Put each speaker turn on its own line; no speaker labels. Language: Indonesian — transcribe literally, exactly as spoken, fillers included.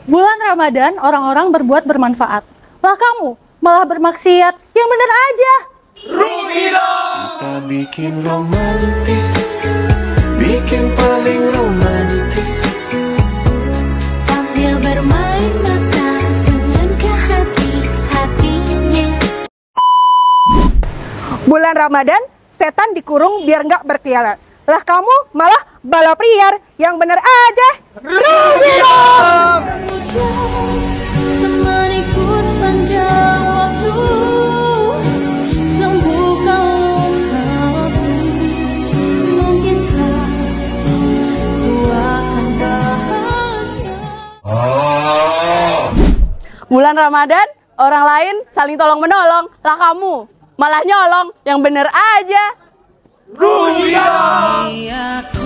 Bulan Ramadan orang-orang berbuat bermanfaat. Lah kamu malah bermaksiat, yang bener aja.
Rugi dong.
Kita bikin romantis, bikin paling romantis.
Sambil bermain mata dengan ke hati-hatinya.
Bulan Ramadan setan dikurung biar nggak berkeliaran. Lah kamu malah balap liar, yang bener aja. Rugi dong.
Temaniku sepanjang waktu, sembuhkan lukaku. Mungkinkah ku akan bahagia?
Bulan Ramadan orang lain saling tolong menolong. Lah kamu malah nyolong, yang bener aja.
Rugi dong.